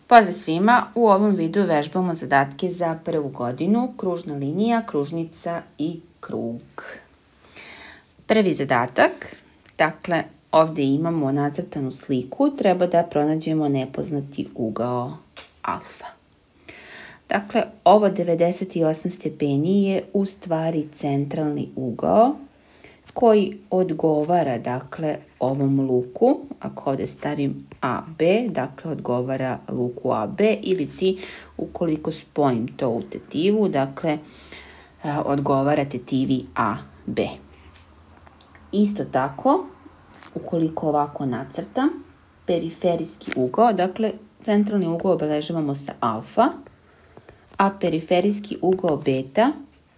Pozdrav svima, u ovom videu vežbamo zadatke za prvu godinu, kružna linija, kružnica i krug. Prvi zadatak, dakle ovde imamo nacrtanu sliku, treba da pronađemo nepoznati ugao alfa. Dakle, ovo 98 stepeni je u stvari centralni ugao koji odgovara, dakle, ovom luku, ako ovde stavim AB, dakle, odgovara luku AB, ili ti, ukoliko spojim to u tetivu, dakle, odgovara tetivi AB. Isto tako, ukoliko ovako nacrtam, periferijski ugao, dakle, centralni ugao obeležavamo sa alfa, a periferijski ugao beta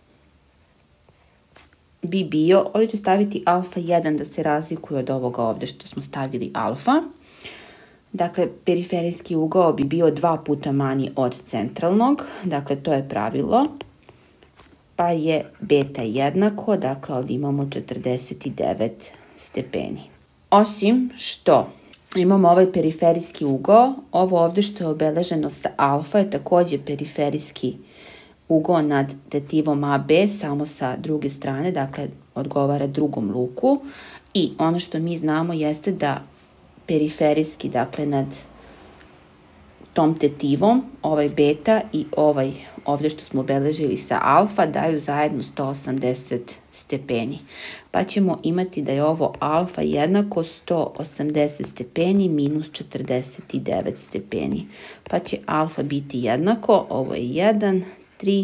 bi bio, ovdje ću staviti alfa 1 da se razlikuje od ovoga ovdje što smo stavili alfa. Dakle, periferijski ugao bi bio 2 puta manji od centralnog, dakle to je pravilo, pa je beta jednako, dakle ovdje imamo 49 stepeni. Osim što imamo ovaj periferijski ugao, ovo ovdje što je obeleženo sa alfa je također periferijski ugao nad tetivom AB, samo sa druge strane, dakle odgovara drugom luku. I ono što mi znamo jeste da periferijski, dakle nad tom tetivom, ovaj beta i ovaj ovdje što smo obeležili sa alfa daju zajedno 180 stepeni. Pa ćemo imati da je ovo alfa jednako 180 stepeni minus 49 stepeni. Pa će alfa biti jednako, ovo je 1, 3,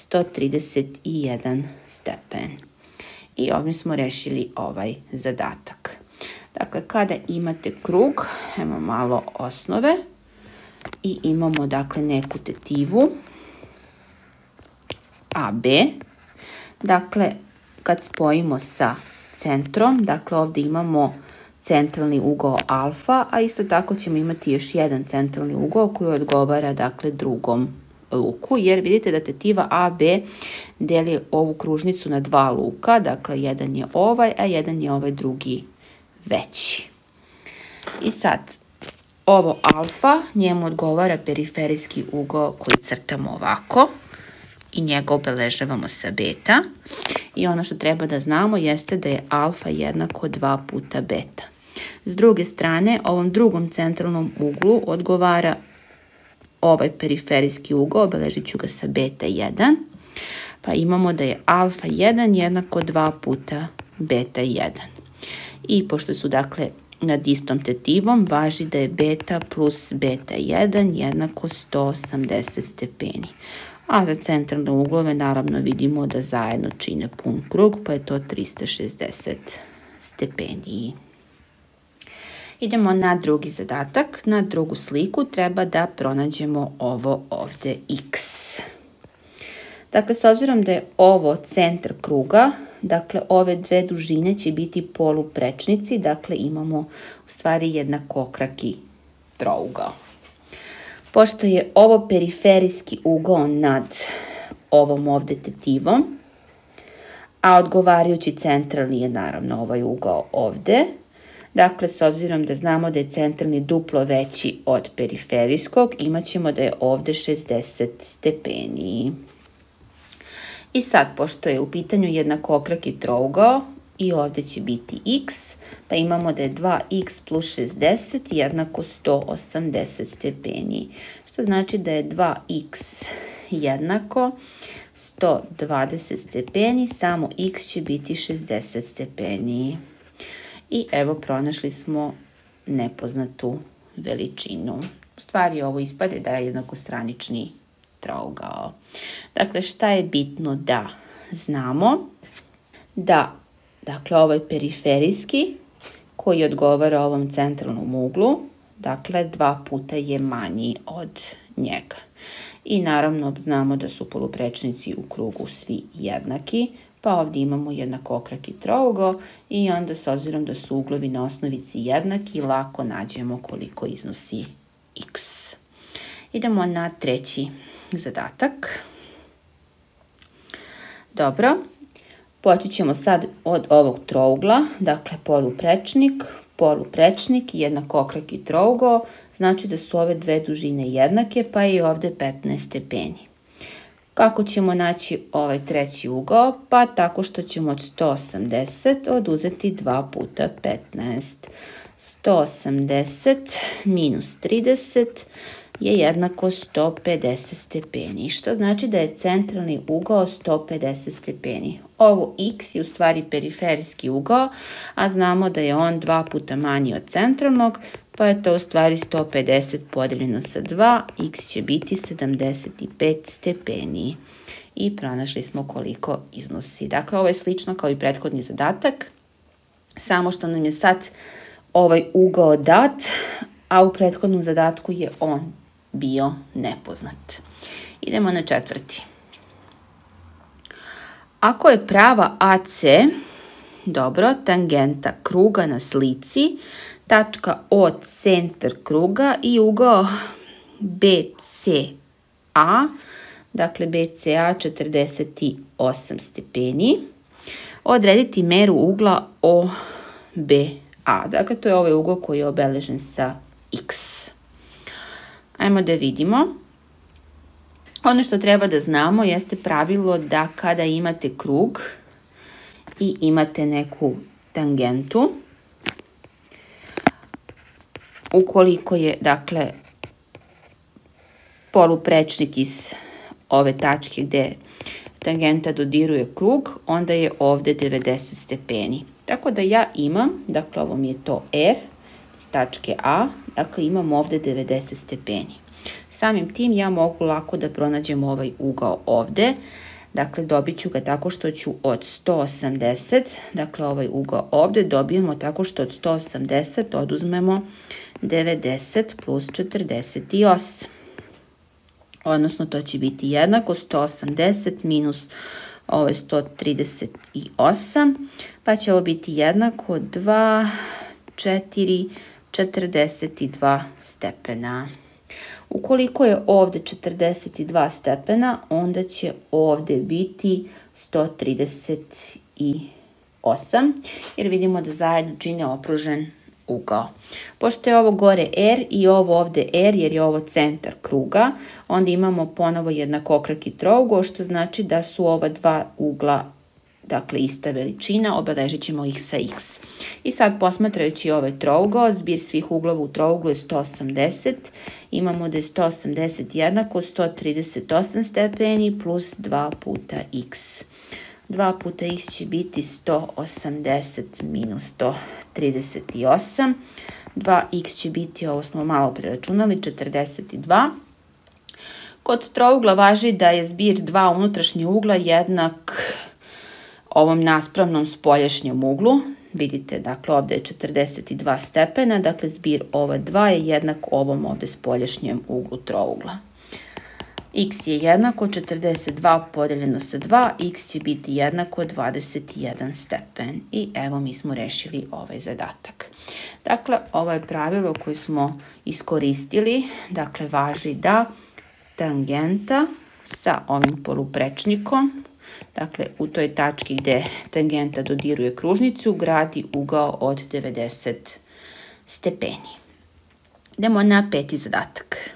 131 stepen. I ovdje smo rešili ovaj zadatak. Dakle, kada imate krug, imamo malo osnove i imamo, dakle, neku tetivu AB. Dakle, kad spojimo sa centrom, dakle, ovdje imamo centralni ugao alfa, a isto tako ćemo imati još jedan centralni ugao koji odgovara, dakle, drugom luku, jer vidite da tetiva AB deli ovu kružnicu na 2 luka, dakle jedan je ovaj, a jedan je ovaj drugi veći. I sad, ovo alfa, njemu odgovara periferijski ugao koji crtamo ovako i njega obeležavamo sa beta. I ono što treba da znamo jeste da je alfa jednako 2 puta beta. S druge strane, ovom drugom centralnom uglu odgovara ovaj periferijski ugao, obeležit ću ga sa beta 1, pa imamo da je alfa 1 jednako 2 puta beta 1. I pošto su, dakle, nad istom tetivom, važi da je beta plus beta 1 jednako 180 stepeni. A za centralne uglove naravno vidimo da zajedno čine pun krug, pa je to 360 stepeni. Idemo na drugi zadatak. Na drugu sliku treba da pronađemo ovo ovdje x. Dakle, s obzirom da je ovo centar kruga, dakle, ove dve dužine će biti poluprečnici, dakle, imamo u stvari jednakokraki trougao. Pošto je ovo periferijski ugao nad ovom ovdje tetivom, a odgovarajući centralni je naravno ovaj ugao ovdje, dakle, s obzirom da znamo da je centralni duplo veći od periferijskog, imat ćemo da je ovdje 60 stepeni. I sad, pošto je u pitanju jednakokraki trougao, i ovdje će biti x, pa imamo da je 2x plus 60 jednako 180 stepeni. Što znači da je 2x jednako 120 stepeni, samo x će biti 60 stepeni. I evo, pronašli smo nepoznatu veličinu. U stvari ovo ispade da je jednakostranični trougao. Dakle, šta je bitno da znamo? Da, dakle, ovaj periferijski koji odgovara ovom centralnom uglu, dakle, 2 puta je manji od njega. I naravno znamo da su poluprečnici u krugu svi jednaki, pa ovdje imamo jednakokraki trougao i onda s obzirom da su uglovi na osnovici jednaki, lako nađemo koliko iznosi x. Idemo na treći zadatak. Dobro, počet ćemo sad od ovog trougla, dakle poluprečnik, poluprečnik i jednakokraki trougao, znači da su ove dve dužine jednake, pa je i ovde 15 stepeni. Kako ćemo naći ovaj treći ugao? Pa tako što ćemo od 180 oduzeti 2 puta 15. 180 minus 30 je jednako 150 stepeni, što znači da je centralni ugao 150 stepeni. Ovo x je u stvari periferijski ugao, a znamo da je on 2 puta manji od centralnog, pa je to u stvari 150 podeljeno sa 2, x će biti 75 stepeni. I pronašli smo koliko iznosi. Dakle, ovo je slično kao i prethodni zadatak, samo što nam je sad ovaj ugao dat, a u prethodnom zadatku je on bio nepoznat. Idemo na četvrti. Ako je prava AC, dobro, tangenta kruga na slici, tačka O centar kruga i ugao BCA, dakle BCA 48 stepeni, odrediti meru ugla OBA. Dakle, to je ovaj ugao koji je obeležen sa X. Ajmo da vidimo. Ono što treba da znamo jeste pravilo da kada imate krug i imate neku tangentu, ukoliko je, dakle, poluprečnik iz ove tačke gde tangenta dodiruje krug, onda je ovde 90 stepeni. Tako da ja imam, dakle, ovo mi je to R, iz tačke A, dakle, imam ovde 90 stepeni. Samim tim ja mogu lako da pronađem ovaj ugao ovde. Dakle, dobit ću ga tako što ću od 180, dakle, ovaj ugao ovde dobijemo tako što od 180 oduzmemo 90 plus 48. Odnosno, to će biti jednako 180 minus ovo je 138, pa će ovo biti jednako 2, 4, 42 stepena. Ukoliko je ovde 42 stepena, onda će ovde biti 138, jer vidimo da zajedno čine okružen ugao. Pošto je ovo gore R i ovo ovde R, jer je ovo centar kruga, onda imamo ponovo jednakokraki trougao, što znači da su ova dva ugla, dakle, ista veličina, obeležit ćemo ih sa x. I sad, posmatrajući ovaj trougao, zbir svih uglova u trouglu je 180. Imamo da je 180 jednako 138 stepeni plus 2 puta x. 2 puta x će biti 180 minus 138. 2x će biti, ovo smo malo preračunali, 42. Kod trougla važi da je zbir dva unutrašnje ugla jednak ovom naspravnom spoljašnjem uglu. Vidite, dakle, ovde je 42 stepena, dakle, zbir ova dva je jednak ovom ovde spoljašnjem uglu trougla. X je jednako 42 podeljeno sa 2, x će biti jednako 21 stepen. I evo, mi smo rešili ovaj zadatak. Dakle, ovo je pravilo koje smo iskoristili, dakle, važi da tangenta sa ovim poluprečnikom, dakle, u toj tački gde tangenta dodiruje kružnicu, gradi ugao od 90 stepeni. Idemo na peti zadatak.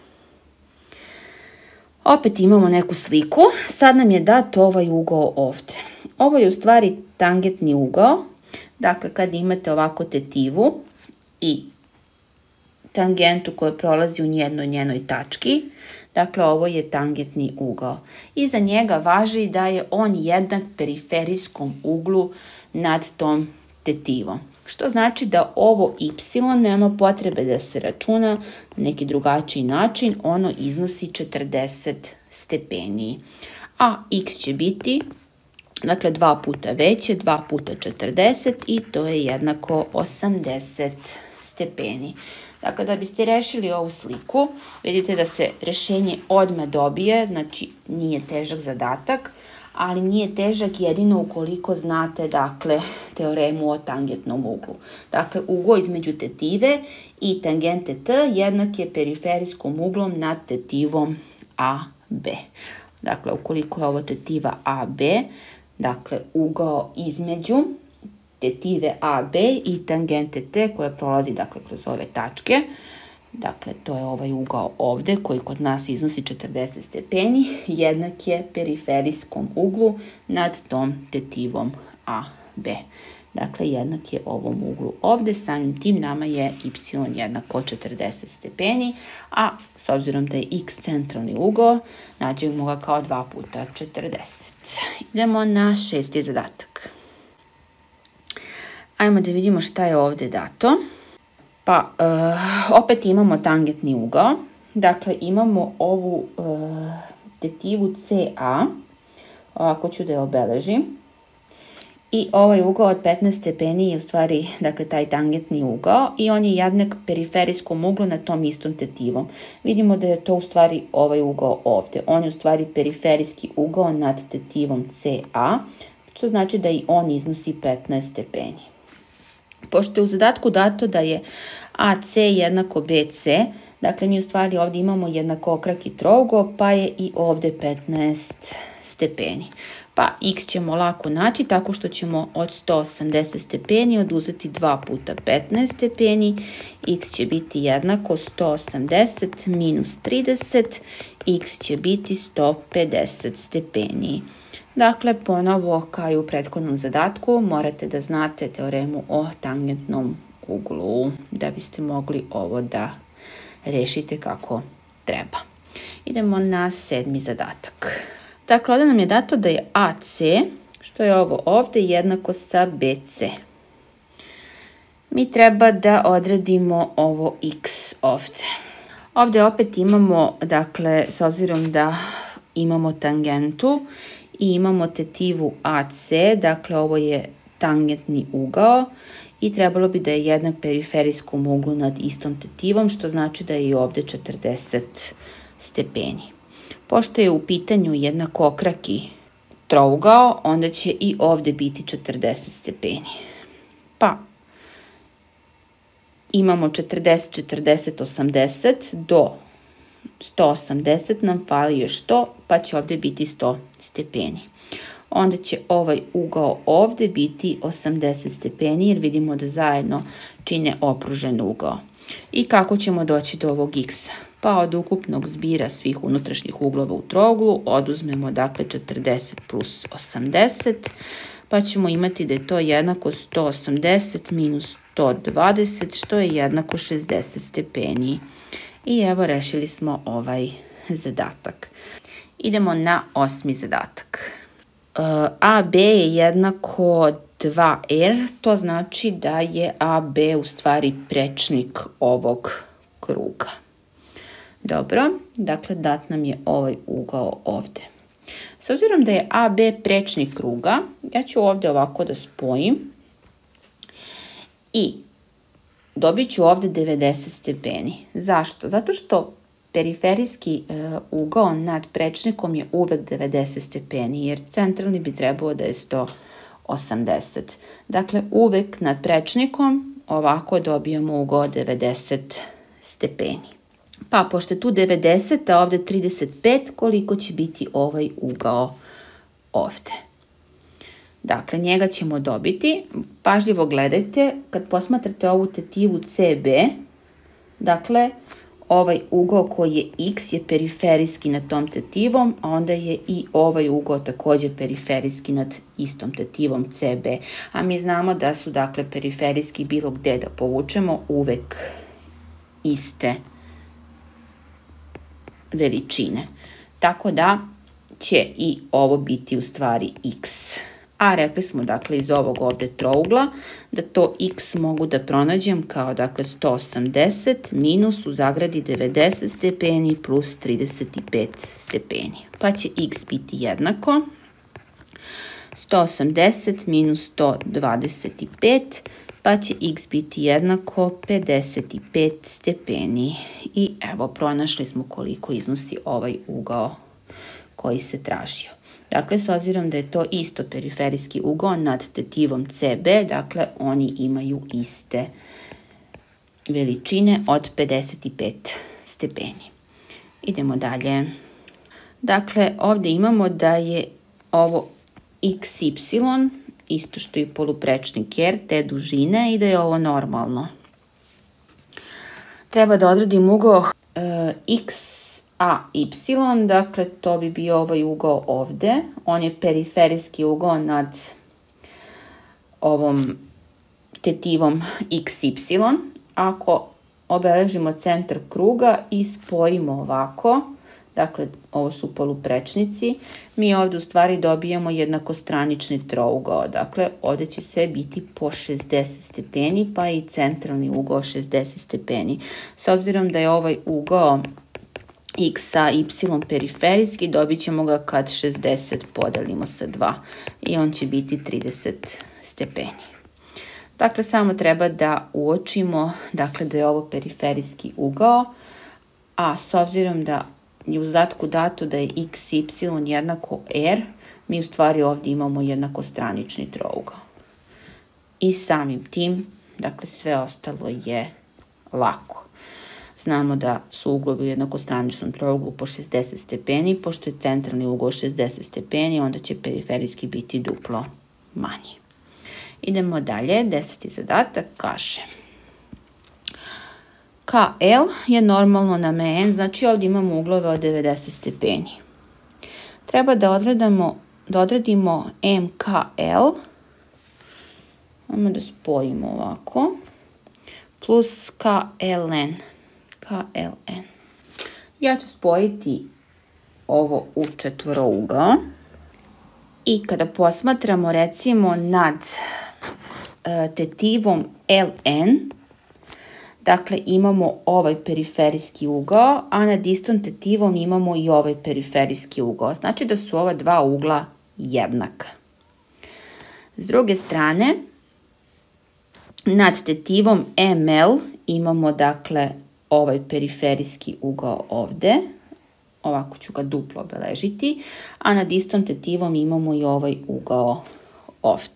Opet imamo neku sliku. Sad nam je dat ovaj ugao ovde. Ovo je u stvari tangentni ugao. Dakle, kad imate ovako tetivu i tangentu koja prolazi u njenoj tački, dakle, ovo je tangentni ugao. Iza njega važi da je on jednak periferijskom uglu nad tom tetivom. Što znači da ovo y nema potrebe da se računa na neki drugačiji način, ono iznosi 40 stepeni. A x će biti, dakle, 2 puta veće, 2 puta 40 i to je jednako 80 stepeni. Dakle, da biste rešili ovu sliku, vidite da se rešenje odmah dobije, znači nije težak zadatak, ali nije težak jedino ukoliko znate, dakle, teoremu o tangentnom uglu. Dakle, ugao između tetive i tangente T jednak je periferijskom uglom nad tetivom AB. Dakle, ukoliko je ovo tetiva AB, dakle, ugao između tetive AB i tangente T koja prolazi dakle kroz ove tačke. Dakle, to je ovaj ugao ovde koji kod nas iznosi 40 stepeni, jednak je periferijskom uglu nad tom tetivom AB. Dakle, jednak je ovom uglu ovde, samim tim nama je y jednako 40 stepeni, a s obzirom da je x centralni ugao, nađemo ga kao 2 puta 40. Idemo na 6. zadatak. Ajmo da vidimo šta je ovde dato. Pa, opet imamo tangentni ugao. Dakle, imamo ovu tetivu CA. Ovako ću da je obeležim. I ovaj ugao od 15 stepeni je u stvari, dakle, taj tangentni ugao i on je jednak periferijskom uglu nad tom istom tetivom. Vidimo da je to u stvari ovaj ugao ovde. On je u stvari periferijski ugao nad tetivom CA, što znači da i on iznosi 15 stepeni. Pošto je u zadatku dato da je AC jednako BC, dakle mi u stvari ovdje imamo jednakokraki trougao, pa je i ovdje 15 stepeni. Pa x ćemo lako naći tako što ćemo od 180 stepeni oduzeti 2 puta 15 stepeni. X će biti jednako 180 minus 30, x će biti 150 stepeni. Dakle, ponovo kao i u prethodnom zadatku morate da znate teoremu o tangentnom uglu da biste mogli ovo da rešite kako treba. Idemo na 7. zadatak. Dakle, ovdje nam je dato da je AC, što je ovo ovdje, jednako sa BC. Mi treba da odredimo ovo x ovdje. Ovdje opet imamo, dakle, s obzirom da imamo tangentu i imamo tetivu AC, dakle ovo je tangentni ugao i trebalo bi da je jednak periferijskom uglu nad istom tetivom, što znači da je i ovdje 40 stepeni. Pošto je u pitanju jednakokraki trougao, onda će i ovdje biti 40 stepeni. Pa imamo 40, 40, 80 do 180 nam fali još to, pa će ovdje biti 100 stepeni. Onda će ovaj ugao ovdje biti 80 stepeni jer vidimo da zajedno čine okružen ugao. I kako ćemo doći do ovog x-a? Pa od ukupnog zbira svih unutrašnjih uglova u trouglu oduzmemo dakle 40 plus 80, pa ćemo imati da je to jednako 180 minus 120, što je jednako 60 stepeni. I evo rešili smo ovaj zadatak. Idemo na 8. zadatak. AB je jednako 2R, to znači da je AB u stvari prečnik ovog kruga. Dobro, dakle dat nam je ovaj ugao ovdje. S obzirom da je AB prečnik kruga, ja ću ovdje ovako da spojim i dobit ću ovdje 90 stepeni. Zašto? Zato što periferijski ugao nad prečnikom je uvek 90 stepeni, jer centralni bi trebao da je 180. Dakle, uvek nad prečnikom ovako dobijamo ugao 90 stepeni. Pa, pošto je tu 90, a ovdje 35, koliko će biti ovaj ugao ovdje? Dakle, njega ćemo dobiti. Pažljivo gledajte, kad posmatrate ovu tetivu CB, dakle, ovaj ugao koji je x je periferijski nad tom tetivom, a onda je i ovaj ugao također periferijski nad istom tetivom CB. A mi znamo da su, dakle, periferijski bilo gde da povučemo uvek iste veličine. Tako da će i ovo biti u stvari x. A rekli smo, dakle, iz ovog ovdje trougla da to x mogu da pronađem kao, dakle, 180 minus u zagradi 90 stepeni plus 35 stepeni. Pa će x biti jednako 180 minus 125, pa će x biti jednako 55 stepeni. I evo, pronašli smo koliko iznosi ovaj ugao koji se tražio. Dakle, s obzirom da je to isto periferijski ugao nad tetivom CB, dakle, oni imaju iste veličine od 55 stepeni. Idemo dalje. Dakle, ovdje imamo da je ovo xy isto što i poluprečnik R, te dužine i da je ovo normalno. Treba da odredim ugao XAY, dakle to bi bio ovaj ugao ovde. On je periferijski ugao nad ovom tetivom XY. Ako obeležimo centar kruga i spojimo ovako, dakle ovo su poluprečnici, mi ovde u stvari dobijamo jednakostranični trougao. Dakle, ovde će sve biti po 60 stepeni, pa i centralni ugao 60 stepeni. S obzirom da je ovaj ugao X a Y periferijski, dobit ćemo ga kad 60 podelimo sa 2 i on će biti 30 stepeni. Dakle, samo treba da uočimo dakle, da je ovo periferijski ugao, a s obzirom da je u zadatku dato da je x, y jednako r, mi u stvari ovdje imamo jednakostranični trougao. I samim tim, dakle, sve ostalo je lako. Znamo da su uglovi u jednakostraničnom trouglu po 60 stepeni, pošto je centralni ugao 60 stepeni, onda će periferijski biti duplo manji. Idemo dalje, 10. zadatak kaže KL je normalno na MN, znači ovdje imamo uglove od 90 stepeni. Treba da odredimo MKL, ajmo da spojimo ovako, plus KLN. Ja ću spojiti ovo u četvorougao i kada posmatramo recimo nad tetivom LN, dakle imamo ovaj periferijski ugao, a nad istom tetivom imamo i ovaj periferijski ugao. Znači da su ova dva ugla jednaka. S druge strane, nad tetivom ML imamo dakle ovaj periferijski ugao ovde, ovako ću ga duplo obeležiti, a nad istom tetivom imamo i ovaj ugao ovde.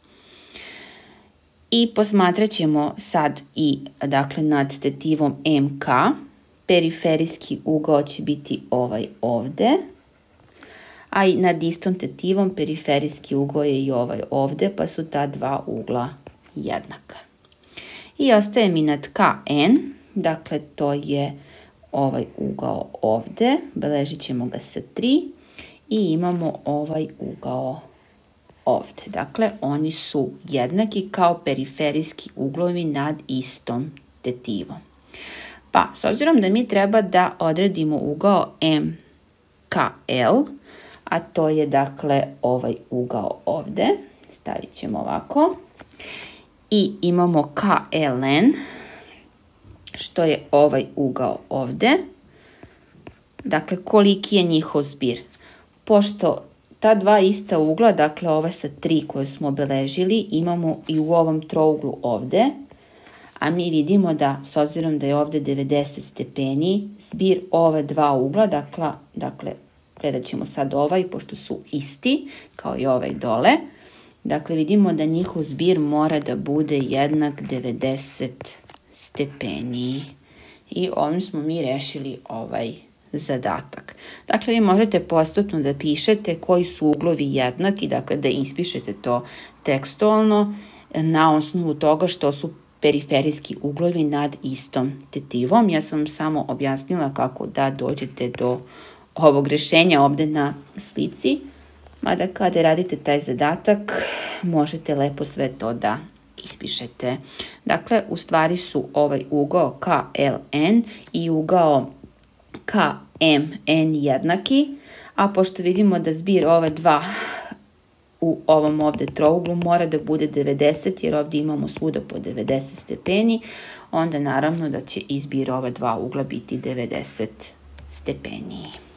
I posmatrat ćemo sad i dakle nad tetivom MK, periferijski ugao će biti ovaj ovde, a i nad istom tetivom periferijski ugao je i ovaj ovde, pa su ta dva ugla jednaka. I ostaje mi nad KN, dakle to je ovaj ugao ovde, beležit ćemo ga sa 3 i imamo ovaj ugao ovde. Dakle, oni su jednaki kao periferijski uglovi nad istom tetivom. Pa, s obzirom da mi treba da odredimo ugao MKL, a to je dakle ovaj ugao ovde, stavit ćemo ovako, i imamo KLN, što je ovaj ugao ovde. Dakle, koliki je njihov zbir? Pošto ta dva ista ugla, dakle ova sa 3 koje smo obeležili, imamo i u ovom trouglu ovde, a mi vidimo da, s obzirom da je ovde 90 stepeni, zbir ove dva ugla, dakle, gledat ćemo sad ovaj, pošto su isti, kao i ovaj dole, dakle, vidimo da njihov zbir mora da bude jednak 90 stepeni. I ovim smo mi rešili ovaj zadatak. Dakle, vi možete postupno da pišete koji su uglovi jednaki, dakle da ispišete to tekstualno na osnovu toga što su periferijski uglovi nad istom tetivom. Ja sam samo objasnila kako da dođete do ovog rešenja ovde na slici, mada kada radite taj zadatak možete lepo sve to da ispišete. Dakle, u stvari su ovaj ugao KLN i ugao KMN jednaki, a pošto vidimo da zbir ove dva u ovom ovde trouglu mora da bude 90, jer ovdje imamo svuda po 90 stepeni, onda naravno da će izbir ove dva ugla biti 90 stepeni.